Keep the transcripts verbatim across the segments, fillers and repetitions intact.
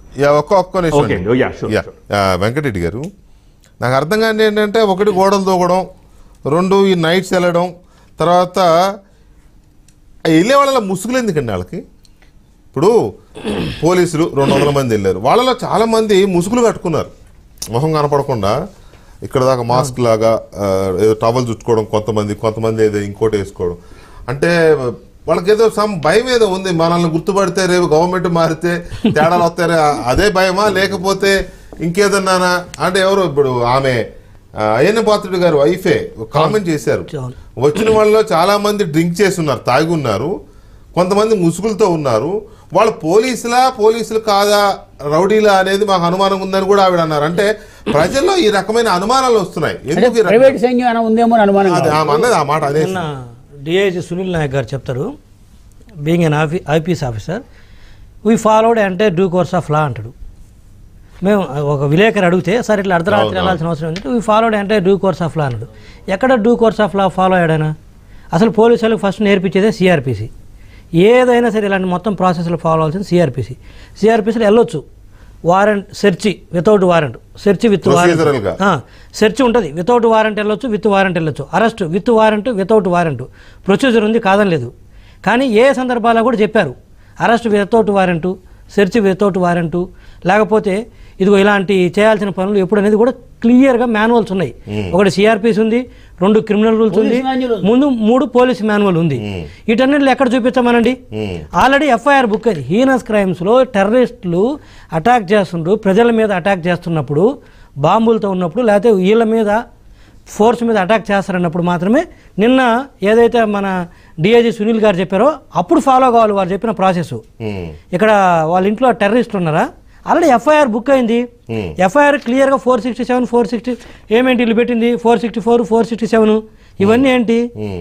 ఒక్క ఒక్క నిమిషం వెంకటరెడ్డి గారు, నాకు అర్థం కాని ఏంటంటే ఒకటి గోడలు దూకడం, రెండు ఈ నైట్స్ వెళ్ళడం, తర్వాత వెళ్ళే వాళ్ళ ముసుగులు ఎందుకండి వాళ్ళకి? ఇప్పుడు పోలీసులు రెండు వందల మంది వెళ్ళారు, వాళ్ళలో చాలా మంది ముసుగులు కట్టుకున్నారు మొహం కనపడకుండా, ఇక్కడ దాకా మాస్క్ లాగా ఏదో టవల్ చుట్టుకోవడం, కొంతమంది కొంతమంది ఏదో ఇంకోటి వేసుకోవడం. అంటే వాళ్ళకి ఏదో సమ్ భయం ఏదో ఉంది, మనల్ని గుర్తుపడితే రేపు గవర్నమెంట్ మారితే తేడాలు వస్తారే అదే భయమా, లేకపోతే ఇంకేదన్నానా? అంటే ఎవరు ఇప్పుడు ఆమె అయ్యన్న పాత్రుడు గారు వైఫే కామెంట్ చేశారు, వచ్చిన వాళ్ళలో చాలా మంది డ్రింక్ చేసి ఉన్నారు, తాగి ఉన్నారు, కొంతమంది ముసుగులతో ఉన్నారు, వాళ్ళు పోలీసులా పోలీసులు కాదా రౌడీలా అనేది మాకు అనుమానం ఉందని కూడా ఆవిడ అన్నారు. అంటే ప్రజల్లో ఈ రకమైన అనుమానాలు వస్తున్నాయి. ఎందుకు ప్రైవేట్ సైన్యం ఉందేమో అనుమానం అన్నది ఆ మాట అదే. డిఐజీ సునీల్ నాయక్ గారు చెప్తారు, బీయింగ్ ఎన్ ఆఫీ ఐపీఎస్ ఆఫీసర్ వీ ఫాలోడ్ అంటే డ్యూ కోర్స్ ఆఫ్ లా అంటాడు. మేము ఒక విలేకరు అడిగితే సార్ ఇట్లా అర్ధరాత్రి వెళ్ళాల్సిన అవసరం ఏంటంటే వీ ఫాలోడ్ అంటే డ్యూ కోర్స్ ఆఫ్ లా అన్నాడు. ఎక్కడ due course of law follow అయ్యాడైనా? అసలు పోలీసు వాళ్ళకి ఫస్ట్ నేర్పించేదే సిఆర్పిసి. ఏదైనా సరే ఇలాంటి మొత్తం ప్రాసెస్లో ఫాలో అవ్వాల్సింది సిఆర్పిసి. సిఆర్పిసిలో వెళ్ళొచ్చు, warrant search without warrant, search with warrant, search ఉంటుంది, వితౌట్ వారెంట్ వెళ్ళొచ్చు, విత్ వారెంట్ వెళ్ళొచ్చు, arrest with warrant, without warrant procedure ఉంది, కాదని లేదు. కానీ ఏ సందర్భాల్లో కూడా చెప్పారు arrest without warrant, search without warrant, లేకపోతే ఇదిగో ఇలాంటి చేయాల్సిన పనులు ఎప్పుడు అనేది కూడా క్లియర్గా మాన్యువల్స్ ఉన్నాయి. ఒకటి సిఆర్పిసి ఉంది, రెండు క్రిమినల్ రూల్స్ ఉంది, ముందు మూడు పోలీస్ మాన్యువల్ ఉంది. వీటన్నిటిలో ఎక్కడ చూపించామనండి? ఆల్రెడీ ఎఫ్ఐఆర్ బుక్ అది. హీనస్ క్రైమ్స్లో టెర్రరిస్టులు అటాక్ చేస్తుండ్రు, ప్రజల మీద అటాక్ చేస్తున్నప్పుడు, బాంబులతో ఉన్నప్పుడు, లేకపోతే వీళ్ళ మీద ఫోర్స్ మీద అటాక్ చేస్తారన్నప్పుడు మాత్రమే నిన్న ఏదైతే మన డిఐజీ సునీల్ గారు చెప్పారో అప్పుడు ఫాలో కావాలి వారు చెప్పిన ప్రాసెస్. ఇక్కడ వాళ్ళ ఇంట్లో టెర్రరిస్ట్ ఉన్నారా? ఆల్రెడీ ఎఫ్ఐఆర్ బుక్ అయింది. ఎఫ్ఐఆర్ క్లియర్గా four sixty seven four sixty ఏమేంటి ఇల్లు పెట్టింది, four sixty four four sixty seven ఇవన్నీ ఏంటి?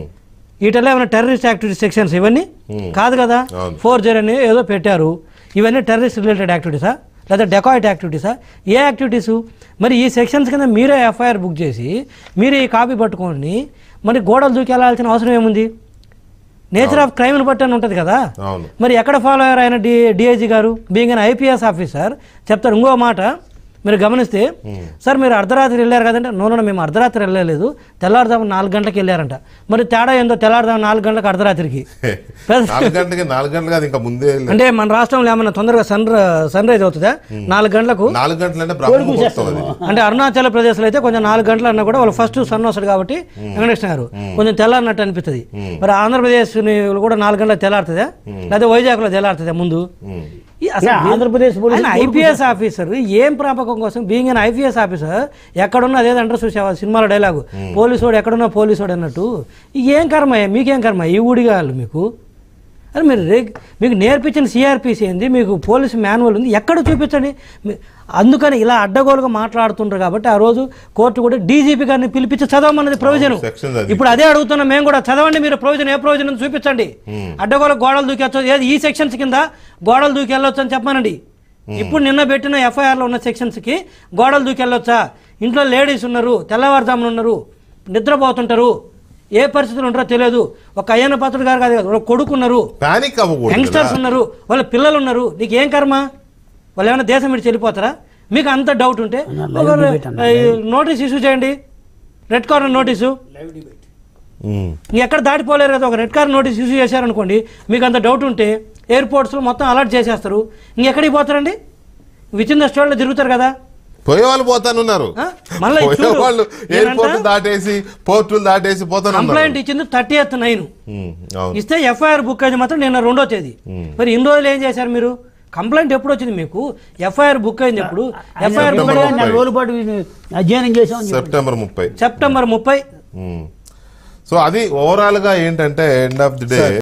వీటిలో ఏమైనా టెర్రరిస్ట్ యాక్టివిటీ సెక్షన్స్ ఇవన్నీ కాదు కదా. ఫోర్ జీరో అని ఏదో పెట్టారు, ఇవన్నీ టెర్రరిస్ట్ రిలేటెడ్ యాక్టివిటీసా లేదా డెకాయిట్ యాక్టివిటీసా? ఏ యాక్టివిటీసు? మరి ఈ సెక్షన్స్ కింద మీరే ఎఫ్ఐఆర్ బుక్ చేసి మీరే ఈ కాపీ పట్టుకొని మరి గోడలు దూకి వెళ్ళాల్సిన అవసరం ఏముంది? నేచర్ ఆఫ్ క్రైమ్ని బట్టి అని ఉంటుంది కదా. మరి ఎక్కడ ఫాలో అయ్యారు ఆయన డి డిఐజీ గారు బీయింగ్ అన్ ఐపీఎస్ ఆఫీసర్? చెప్తారు ఇంకో మాట మీరు గమనిస్తే, సార్ మీరు అర్ధరాత్రి వెళ్ళారు కదంటే, నో నో మేము అర్ధరాత్రి వెళ్ళలేదు, తెల్లారుదాము నాలుగు గంటలకు వెళ్ళారంట. మరి తేడా ఏందో తెల్లారుదాము నాలుగు గంటలకు అర్ధరాత్రికి? అంటే మన రాష్ట్రంలో ఏమన్నా తొందరగా సన్ సన్ రైజ్ అవుతుందా నాలుగు గంటలకు? అంటే అరుణాచల్ ప్రదేశ్లో అయితే కొంచెం నాలుగు గంటలు అన్నా కూడా వాళ్ళు ఫస్ట్ సన్ వస్తాడు కాబట్టి వెంకటేశ్వర గారు కొంచెం తెల్లారినట్టు అనిపిస్తుంది. మరి ఆంధ్రప్రదేశ్ కూడా నాలుగు గంటలకు తెల్లారుతుందా, లేదా వైజాగ్లో తెల్లారుతుందా ముందు? ఆంధ్రప్రదేశ్ ఐపీఎస్ ఆఫీసర్ ఏం ప్రాపకం కోసం బీయింగ్ అన్ ఐపీఎస్ ఆఫీసర్ ఎక్కడున్నా అదేదంటారు చూసావా సినిమాలో డైలాగు, పోలీసోడు ఎక్కడున్నా పోలీసోడు అన్నట్టు. ఏం కర్మ, మీకేం కర్మ ఈ ఊడిగా వాళ్ళు మీకు? అని మీరు రే మీకు నేర్పించిన సిఆర్పిసి ఏంది, మీకు పోలీస్ మాన్యువల్ ఉంది, ఎక్కడ చూపించండి. అందుకని ఇలా అడ్డగోలుగా మాట్లాడుతుంటారు కాబట్టి ఆ రోజు కోర్టు కూడా డీజీపీ గారిని పిలిపించి చదవమన్నది ప్రొవిజన్. ఇప్పుడు అదే అడుగుతున్నాం మేము కూడా, చదవండి మీరు ప్రొవిజన్, ఏ ప్రొవిజన్ చూపించండి. అడ్డగోలు గోడలు దూకెచ్చు, ఏది ఈ సెక్షన్స్ కింద గోడలు దూకి వెళ్ళొచ్చు అని చెప్పమనండి. ఇప్పుడు నిన్న పెట్టిన ఎఫ్ఐఆర్లో ఉన్న సెక్షన్స్కి గోడలు దూకి వెళ్ళొచ్చా? ఇంట్లో లేడీస్ ఉన్నారు, తెల్లవారుజామున ఉన్నారు, నిద్రపోతుంటారు, ఏ పరిస్థితులు ఉంటారో తెలియదు. ఒక అయ్యన్న పాత్రుడు గారు కాదు కదా, కొడుకు ఉన్నారు, యంగ్స్టర్స్ ఉన్నారు, వాళ్ళ పిల్లలు ఉన్నారు, నీకు ఏం కర్మ? వాళ్ళు ఏమైనా దేశం విడిచి వెళ్ళిపోతారా? మీకు అంత డౌట్ ఉంటే నోటీస్ ఇష్యూ చేయండి, రెడ్ కార్నర్ నోటీసు. ఎక్కడ దాటిపోలేరు కదా, ఒక రెడ్ కార్నర్ నోటీస్ ఇష్యూ చేశారనుకోండి, మీకు అంత డౌట్ ఉంటే ఎయిర్పోర్ట్స్లో మొత్తం అలర్ట్ చేసేస్తారు. ఇంకెక్కడికి పోతారండి? విత్ ఇన్ ద స్టేట్లో తిరుగుతారు కదా. పోయేవాళ్ళు పోతానున్నారు, దాటేసి పోర్టులు దాటేసి పోతాను. కంప్లైంట్ ఇచ్చింది థర్టీ ఎయిత్ నైన్ ఇస్తే ఎఫ్ఐఆర్ బుక్ అయింది మాత్రం నిన్న రెండో తేదీ. మరి ఇన్ని రోజులు ఏం చేశారు మీరు? కంప్లైంట్ ఎప్పుడు వచ్చింది మీకు? ఎఫ్ఐఆర్ బుక్ అయింది ఎప్పుడు? ఎఫ్ఐఆర్ రోజుల పాటు అధ్యయనం చేసాం సెప్టెంబర్ ముప్పై సెప్టెంబర్ ముప్పై. సో అది ఓవరాల్ గా ఏంటంటే ఎండ్ ఆఫ్ ది డే